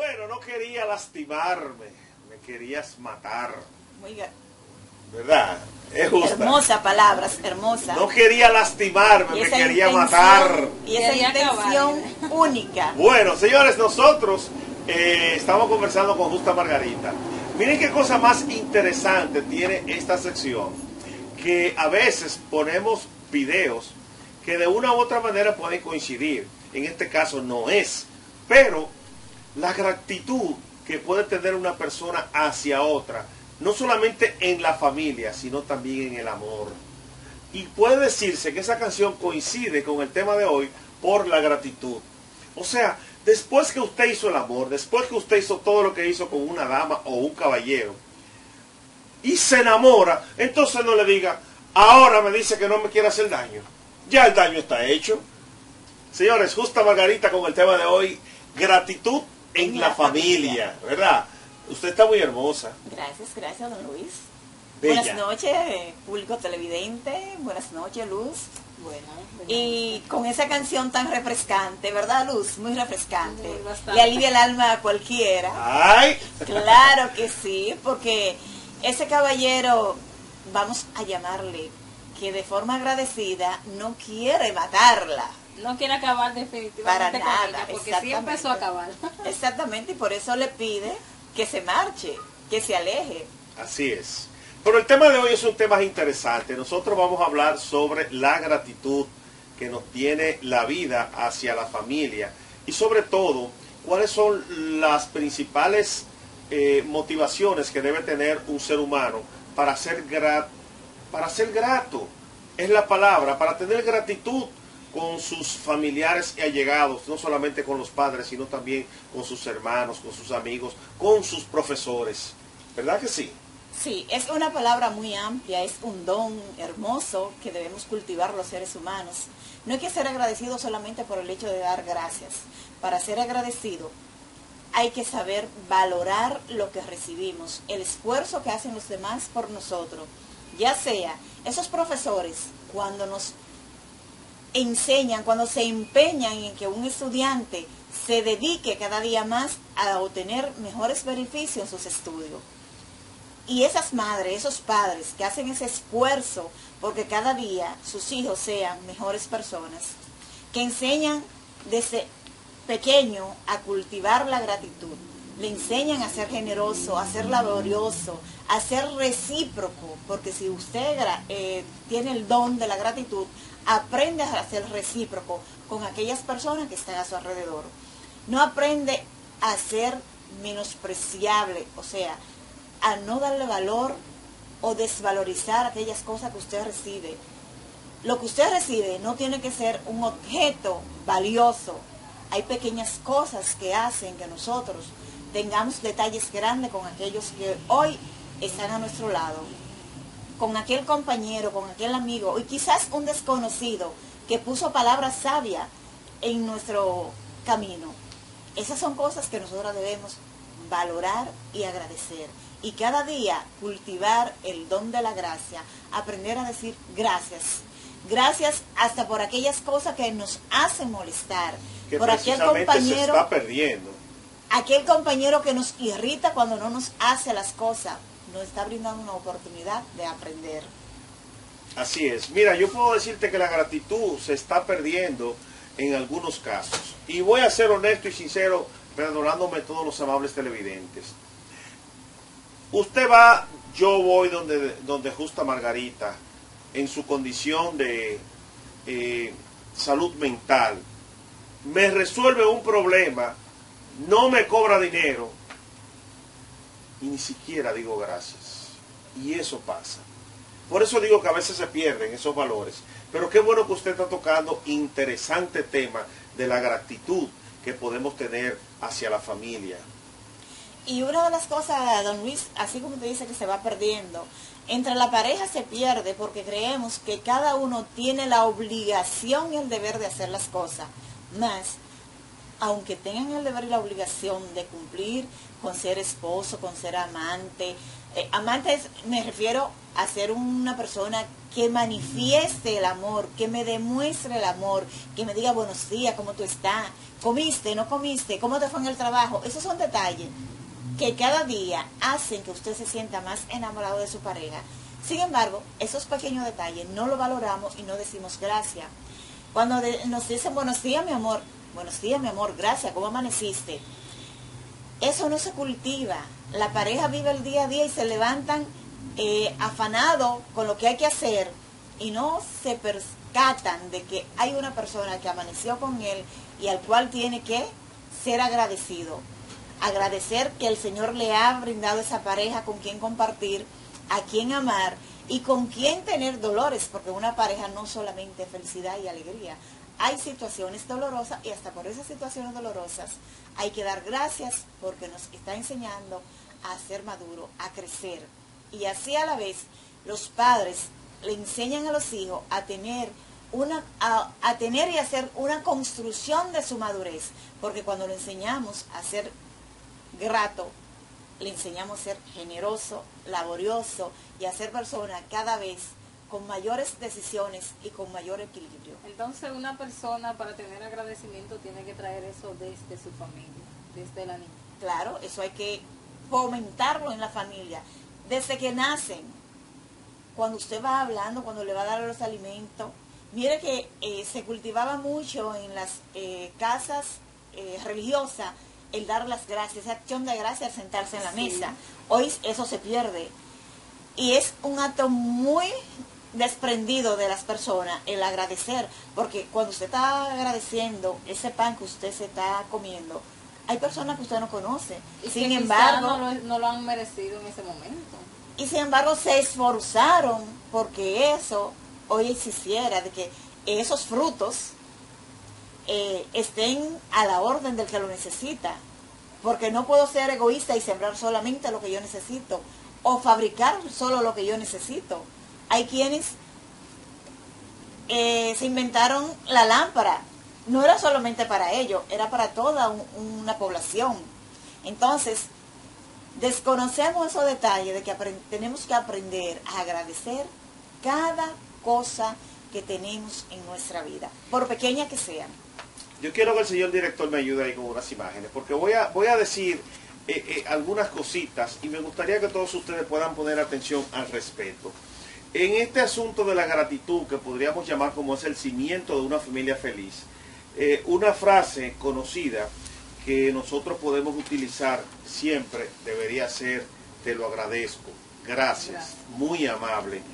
Bueno, no quería lastimarme, me querías matar. Oiga, ¿verdad? Es justa. hermosa palabras, hermosa. No quería lastimarme, me quería matar. Y esa intención única. Bueno, señores, nosotros estamos conversando con Justa Margarita. Miren qué cosa más interesante tiene esta sección, que a veces ponemos videos que de una u otra manera pueden coincidir. En este caso no es, pero la gratitud que puede tener una persona hacia otra, no solamente en la familia, sino también en el amor. Y puede decirse que esa canción coincide con el tema de hoy por la gratitud. O sea, después que usted hizo el amor, después que usted hizo todo lo que hizo con una dama o un caballero, y se enamora, entonces no le diga, ahora me dice que no me quiere hacer daño. Ya el daño está hecho. Señores, Justa Margarita con el tema de hoy, gratitud en la familia, ¿verdad? Usted está muy hermosa. Gracias, don Luis. Bella. Buenas noches, público televidente. Buenas noches, Luz. Buenas Y con esa canción tan refrescante, ¿verdad, Luz? Muy refrescante. Muy bastante. Le alivia el alma a cualquiera. ¡Ay! Claro que sí, porque ese caballero, vamos a llamarle, que de forma agradecida no quiere matarla. No quiere acabar definitivamente Para con nada, ella, porque sí exactamente. empezó a acabar. Exactamente, y por eso le pide que se marche, que se aleje. Así es. Pero el tema de hoy es un tema interesante. Nosotros vamos a hablar sobre la gratitud que nos tiene la vida hacia la familia. Y sobre todo, cuáles son las principales motivaciones que debe tener un ser humano para ser grato. Es la palabra, para tener gratitud con sus familiares y allegados, no solamente con los padres, sino también con sus hermanos, con sus amigos, con sus profesores. ¿Verdad que sí? Sí, es una palabra muy amplia, es un don hermoso que debemos cultivar los seres humanos. No hay que ser agradecido solamente por el hecho de dar gracias. Para ser agradecido hay que saber valorar lo que recibimos, el esfuerzo que hacen los demás por nosotros. Ya sea esos profesores, cuando nos enseñan, cuando se empeñan en que un estudiante se dedique cada día más a obtener mejores beneficios en sus estudios. Y esas madres, esos padres que hacen ese esfuerzo porque cada día sus hijos sean mejores personas, que enseñan desde pequeño a cultivar la gratitud, le enseñan a ser generoso, a ser laborioso, a ser recíproco, porque si usted tiene el don de la gratitud, aprende a ser recíproco con aquellas personas que están a su alrededor. No aprende a ser menospreciable, o sea, a no darle valor o desvalorizar aquellas cosas que usted recibe. Lo que usted recibe no tiene que ser un objeto valioso. Hay pequeñas cosas que hacen que nosotros tengamos detalles grandes con aquellos que hoy están a nuestro lado, con aquel compañero, con aquel amigo, y quizás un desconocido que puso palabras sabias en nuestro camino. Esas son cosas que nosotros debemos valorar y agradecer. Y cada día cultivar el don de la gracia, aprender a decir gracias. Gracias hasta por aquellas cosas que nos hacen molestar. Que por aquel precisamente se está perdiendo. Aquel compañero que nos irrita cuando no nos hace las cosas, nos está brindando una oportunidad de aprender. Así es. Mira, yo puedo decirte que la gratitud se está perdiendo en algunos casos. Y voy a ser honesto y sincero, perdonándome todos los amables televidentes. Usted va, yo voy donde Justa Margarita, en su condición de salud mental, me resuelve un problema, no me cobra dinero, y ni siquiera digo gracias. Y eso pasa. Por eso digo que a veces se pierden esos valores. Pero qué bueno que usted está tocando interesante tema de la gratitud que podemos tener hacia la familia. Y una de las cosas, don Luis, así como te dice que se va perdiendo, entre la pareja se pierde porque creemos que cada uno tiene la obligación y el deber de hacer las cosas. Más, aunque tengan el deber y la obligación de cumplir con ser esposo, con ser amante, amantes me refiero a ser una persona que manifieste el amor, que me demuestre el amor, que me diga buenos días, ¿cómo tú estás? comiste, no comiste, cómo te fue en el trabajo. Esos son detalles que cada día hacen que usted se sienta más enamorado de su pareja. Sin embargo, esos pequeños detalles no los valoramos y no decimos gracias. Cuando nos dicen buenos días mi amor, gracias, ¿cómo amaneciste? Eso no se cultiva. La pareja vive el día a día y se levantan afanados con lo que hay que hacer y no se percatan de que hay una persona que amaneció con él y al cual tiene que ser agradecido. Agradecer que el Señor le ha brindado esa pareja con quien compartir, a quien amar y con quien tener dolores, porque una pareja no solamente felicidad y alegría. Hay situaciones dolorosas y hasta por esas situaciones dolorosas hay que dar gracias porque nos está enseñando a ser maduro, a crecer. Y así a la vez los padres le enseñan a los hijos a tener y hacer una construcción de su madurez, porque cuando le enseñamos a ser grato, le enseñamos a ser generoso, laborioso y a ser persona cada vez con mayores decisiones y con mayor equilibrio. Entonces una persona para tener agradecimiento tiene que traer eso desde su familia, desde la niña. Claro, eso hay que fomentarlo en la familia, desde que nacen. Cuando usted va hablando, cuando le va a dar los alimentos, mire que se cultivaba mucho en las casas religiosas el dar las gracias, esa acción de gracias al sentarse en la mesa. Hoy eso se pierde. Y es un acto muy desprendido de las personas el agradecer, porque cuando usted está agradeciendo ese pan que usted se está comiendo, hay personas que usted no conoce. Y sin que embargo, no lo han merecido en ese momento. Y sin embargo se esforzaron porque eso hoy existiera, de que esos frutos estén a la orden del que lo necesita. Porque no puedo ser egoísta y sembrar solamente lo que yo necesito, o fabricar solo lo que yo necesito. Hay quienes se inventaron la lámpara, no era solamente para ellos, era para toda una población. Entonces, desconocemos esos detalles de que tenemos que aprender a agradecer cada cosa que tenemos en nuestra vida, por pequeña que sea. Yo quiero que el señor director me ayude ahí con unas imágenes, porque voy a decir algunas cositas y me gustaría que todos ustedes puedan poner atención al respecto. En este asunto de la gratitud, que podríamos llamar como es el cimiento de una familia feliz, una frase conocida que nosotros podemos utilizar siempre debería ser: te lo agradezco, gracias, muy amable.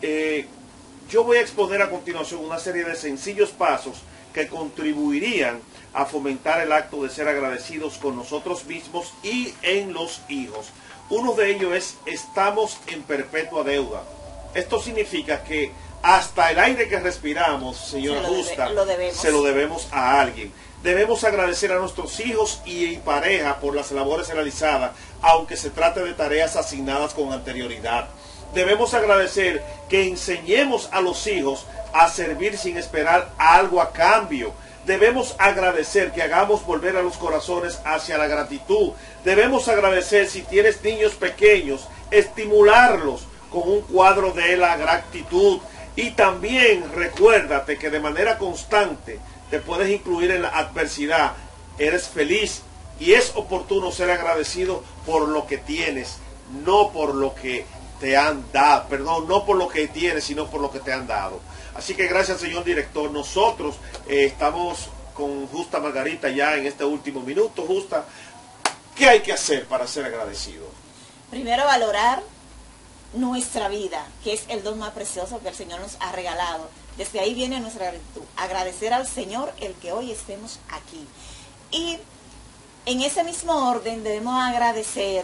Yo voy a exponer a continuación una serie de sencillos pasos que contribuirían a fomentar el acto de ser agradecidos con nosotros mismos y en los hijos. Uno de ellos es: estamos en perpetua deuda. Esto significa que hasta el aire que respiramos, señora Justa, se lo debemos a alguien. Debemos agradecer a nuestros hijos y pareja por las labores realizadas, aunque se trate de tareas asignadas con anterioridad. Debemos agradecer que enseñemos a los hijos a servir sin esperar algo a cambio. Debemos agradecer que hagamos volver a los corazones hacia la gratitud. Debemos agradecer, si tienes niños pequeños, estimularlos con un cuadro de la gratitud. Y también recuérdate que de manera constante te puedes incluir en la adversidad. Eres feliz y es oportuno ser agradecido por lo que tienes, no por lo que te han dado, perdón, no por lo que tienes, sino por lo que te han dado. Así que gracias, señor director. Nosotros estamos con Justa Margarita ya en este último minuto. Justa, ¿qué hay que hacer para ser agradecido? Primero, valorar nuestra vida, que es el don más precioso que el Señor nos ha regalado. Desde ahí viene nuestra gratitud. Agradecer al Señor el que hoy estemos aquí. Y en ese mismo orden debemos agradecer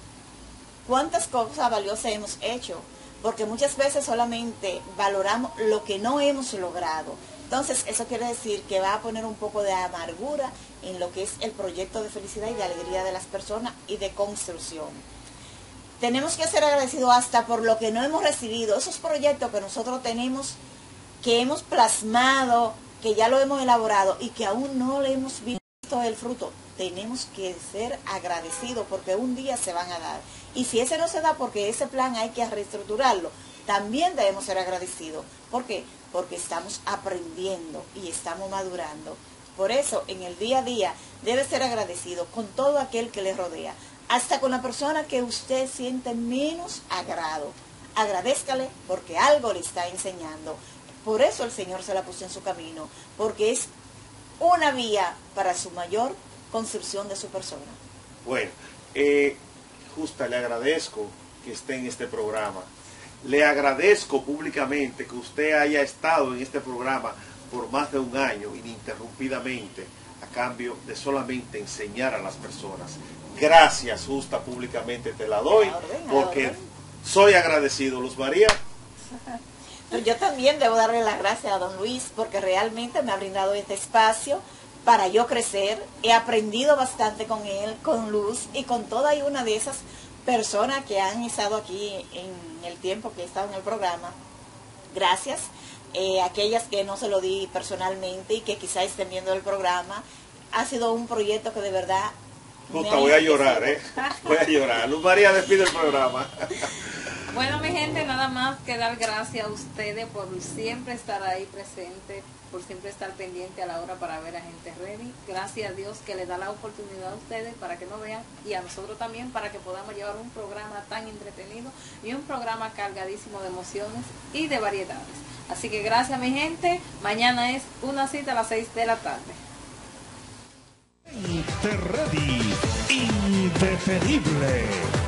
cuántas cosas valiosas hemos hecho, porque muchas veces solamente valoramos lo que no hemos logrado. Entonces eso quiere decir que va a poner un poco de amargura en lo que es el proyecto de felicidad y de alegría de las personas y de construcción. Tenemos que ser agradecidos hasta por lo que no hemos recibido, esos proyectos que nosotros tenemos, que hemos plasmado, que ya lo hemos elaborado y que aún no le hemos visto el fruto. Tenemos que ser agradecidos porque un día se van a dar. Y si ese no se da, porque ese plan hay que reestructurarlo, también debemos ser agradecidos. ¿Por qué? Porque estamos aprendiendo y estamos madurando. Por eso, en el día a día, debe ser agradecido con todo aquel que le rodea, hasta con la persona que usted siente menos agrado. Agradézcale porque algo le está enseñando. Por eso el Señor se la puso en su camino, porque es una vía para su mayor construcción de su persona. Bueno, Justa, le agradezco que esté en este programa. Le agradezco públicamente que usted haya estado en este programa por más de un año ininterrumpidamente, a cambio de solamente enseñar a las personas. Gracias, Justa, públicamente te la doy, porque soy agradecido. Luz María. Yo también debo darle las gracias a don Luis, porque realmente me ha brindado este espacio para yo crecer. He aprendido bastante con él, con Luz y con toda y una de esas personas que han estado aquí en el tiempo que he estado en el programa. Gracias. Aquellas que no se lo di personalmente y que quizás estén viendo el programa. Ha sido un proyecto que de verdad... Justa, voy a llorar, voy a llorar. Luz María, despide el programa. Bueno, mi gente, nada más que dar gracias a ustedes por siempre estar ahí presente, por siempre estar pendiente a la hora para ver a Gente Ready. Gracias a Dios que le da la oportunidad a ustedes para que nos vean y a nosotros también para que podamos llevar un programa tan entretenido y un programa cargadísimo de emociones y de variedades. Así que gracias, mi gente. Mañana es una cita a las 6 de la tarde. Gente Ready, indeferible.